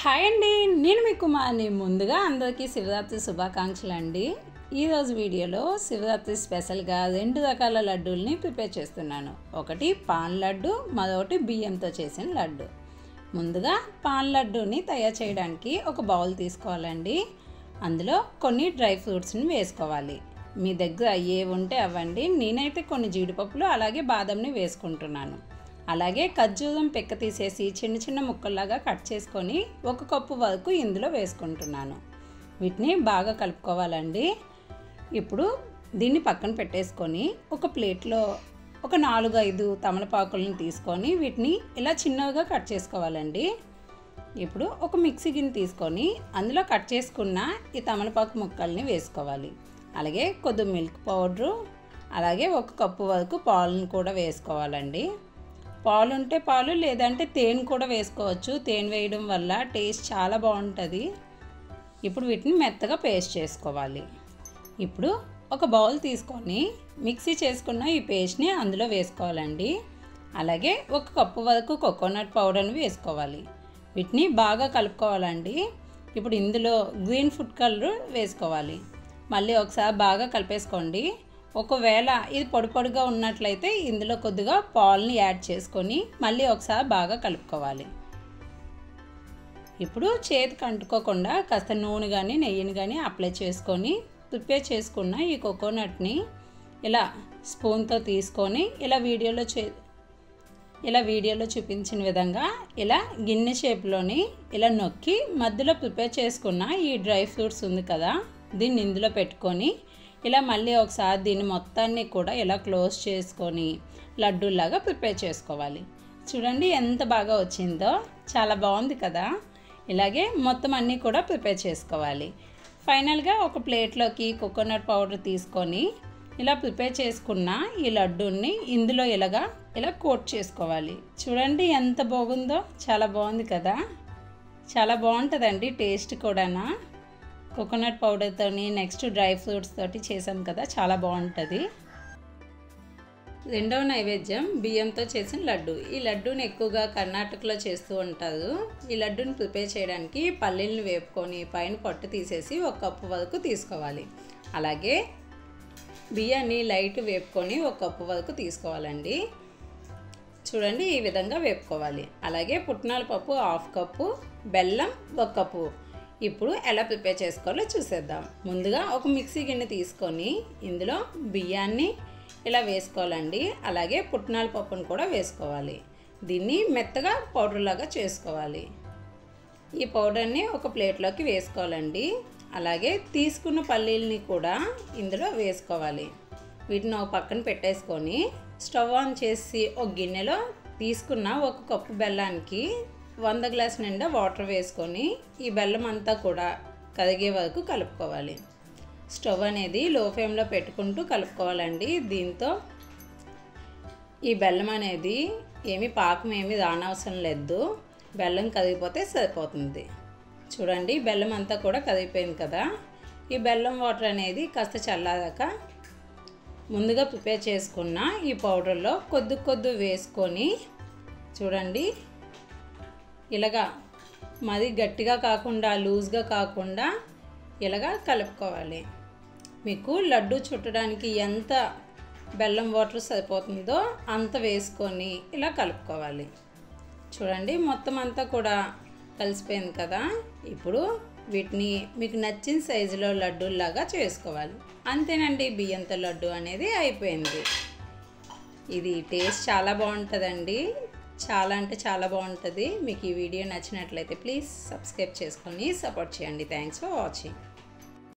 Hi అండి, నేను మీ కుమార్ని. ముందుగా అందరికీ శివరాత్రి శుభాకాంక్షలు అండి. ఈరోజు వీడియోలో శివరాత్రి స్పెషల్గా 2 రకాల లడ్డూల్ని ప్రిపేర్ చేస్తున్నాను. ఒకటి పాన్ లడ్డు, మరొకటి బియ్యంతో చేసిన లడ్డు. ముందుగా పాన్ లడ్డూని తయారు చేయడానికి ఒక బౌల్ తీసుకోవాలండి. అందులో కొన్ని డ్రై ఫ్రూట్స్ని వేసుకోవాలి. మీ దగ్గర ఏ ఉంటే అవ్వండి. నేనైతే కొన్ని జీడిపప్పులు అలాగే బాదంని వేసుకుంటున్నాను. అలాగే ఖర్జూరం పెక్క తీసేసి చిన్న చిన్న ముక్కల్లాగా కట్ చేసుకొని 1 కప్పు వరకు ఇందులో వేసుకుంటున్నాను. వీటిని బాగా కలుపుకోవాలండి. ఇప్పుడు దీన్ని పక్కన పెట్టేసుకొని ఒక ప్లేట్లో ఒక 4-5 తమలపాకులను తీసుకొని వీటిని ఇలా చిన్నగా కట్ చేసుకోవాలండి. ఇప్పుడు ఒక మిక్సీ గిన్నె తీసుకొని అందులో కట్ చేసుకున్న ఈ తమలపాకు ముక్కల్ని వేసుకోవాలి. అలాగే కొద్దిగా మిల్క్ పౌడరు, అలాగే 1 కప్పు వరకు పాలను కూడా వేసుకోవాలండి. పాలు ఉంటే పాలు, లేదంటే తేనె కూడా వేసుకోవచ్చు. తేనె వేయడం వల్ల టేస్ట్ చాలా బాగుంటుంది. ఇప్పుడు వీటిని మెత్తగా పేస్ట్ చేసుకోవాలి. ఇప్పుడు ఒక బౌల్ తీసుకొని మిక్సీ చేసుకున్న ఈ పేస్ట్ని అందులో వేసుకోవాలండి. అలాగే 1 కప్పు వరకు కోకోనట్ పౌడర్ని వేసుకోవాలి. వీటిని బాగా కలుపుకోవాలండి. ఇప్పుడు ఇందులో గ్రీన్ ఫుడ్ కలర్ వేసుకోవాలి. మళ్ళీ ఒకసారి బాగా కలిపేసుకోండి. ఒకవేళ ఇది పొడి పొడిగా ఉన్నట్లయితే ఇందులో కొద్దిగా పాలని యాడ్ చేసుకొని మళ్ళీ ఒకసారి బాగా కలుపుకోవాలి. ఇప్పుడు చేతికి అంటుకోకుండా కాస్త నూనె కానీ నెయ్యిని కానీ అప్లై చేసుకొని ప్రిపేర్ చేసుకున్న ఈ కోకోనట్ని ఇలా స్పూన్తో తీసుకొని ఇలా వీడియోలో చూపించిన విధంగా ఇలా గిన్నె షేప్లోని ఇలా నొక్కి మధ్యలో ప్రిపేర్ చేసుకున్న ఈ డ్రై ఫ్రూట్స్ ఉంది కదా, దీన్ని ఇందులో పెట్టుకొని ఇలా మళ్ళీ ఒకసారి దీన్ని మొత్తాన్ని కూడా ఇలా క్లోజ్ చేసుకొని లడ్డూలాగా ప్రిపేర్ చేసుకోవాలి. చూడండి ఎంత బాగా వచ్చిందో, చాలా బాగుంది కదా. ఇలాగే మొత్తం అన్నీ కూడా ప్రిపేర్ చేసుకోవాలి. ఫైనల్గా ఒక ప్లేట్లోకి కోకోనట్ పౌడర్ తీసుకొని ఇలా ప్రిపేర్ చేసుకున్న ఈ లడ్డూని ఇందులో ఇలా కోట్ చేసుకోవాలి. చూడండి ఎంత బాగుందో, చాలా బాగుంది కదా. చాలా బాగుంటుందండి టేస్ట్ కూడా. కోకోనట్ పౌడర్తోని నెక్స్ట్ డ్రై ఫ్రూట్స్ తోటి చేసాం కదా, చాలా బాగుంటుంది. రెండవ నైవేద్యం బియ్యంతో చేసిన లడ్డు. ఈ లడ్డూని ఎక్కువగా కర్ణాటకలో చేస్తూ ఉంటారు. ఈ లడ్డూని ప్రిపేర్ చేయడానికి పల్లీలను వేపుకొని పైన పొట్టు తీసేసి 1 కప్పు వరకు తీసుకోవాలి. అలాగే బియ్యాన్ని లైట్ వేపుకొని 1 కప్పు వరకు తీసుకోవాలండి. చూడండి ఈ విధంగా వేపుకోవాలి. అలాగే పుట్నాల పప్పు 1/2 కప్పు, బెల్లం 1 కప్పు. ఇప్పుడు ఎలా ప్రిపేర్ చేసుకోవాలో చూసేద్దాం. ముందుగా ఒక మిక్సీ గిన్నె తీసుకొని ఇందులో బియ్యాన్ని ఇలా వేసుకోవాలండి. అలాగే పుట్నాల పప్పును కూడా వేసుకోవాలి. దీన్ని మెత్తగా పౌడర్ లాగా చేసుకోవాలి. ఈ పౌడర్ని ఒక ప్లేట్లోకి వేసుకోవాలండి. అలాగే తీసుకున్న పల్లీలని కూడా ఇందులో వేసుకోవాలి. వీటిని ఒక పక్కన పెట్టేసుకొని స్టవ్ ఆన్ చేసి ఒక గిన్నెలో తీసుకున్న 1 కప్పు బెల్లానికి 100 గ్లాస్ నిండా వాటర్ వేసుకొని ఈ బెల్లం అంతా కూడా కరిగే వరకు కలుపుకోవాలి. స్టవ్ అనేది లో ఫ్లేమ్లో పెట్టుకుంటూ కలుపుకోవాలండి. దీంతో ఈ బెల్లం అనేది పాకం రానవసరం లేదు. బెల్లం కరిగిపోతే సరిపోతుంది. చూడండి బెల్లం అంతా కూడా కరిగిపోయింది కదా. ఈ బెల్లం వాటర్ అనేది కాస్త చల్లారాక ముందుగా ప్రిపేర్ చేసుకున్న ఈ పౌడర్లో కొద్ది వేసుకొని చూడండి ఇలాగా మరి గట్టిగా కాకుండా లూజ్గా కాకుండా ఇలాగా కలుపుకోవాలి. మీకు లడ్డు చుట్టడానికి ఎంత బెల్లం వాటర్ సరిపోతుందో అంత వేసుకొని ఇలా కలుపుకోవాలి. చూడండి మొత్తం అంతా కూడా కలిసిపోయింది కదా. ఇప్పుడు వీటిని మీకు నచ్చిన సైజులో లడ్డూలాగా చేసుకోవాలి. అంతేనండి, బియ్యంతో లడ్డు అనేది అయిపోయింది. ఇది టేస్ట్ చాలా బాగుంటుందండి. చాలా అంటే చాలా బాగుంటుంది. మీకు ఈ వీడియో నచ్చినట్లయితే ప్లీజ్ సబ్స్క్రైబ్ చేసుకొని సపోర్ట్ చేయండి. Thanks for watching.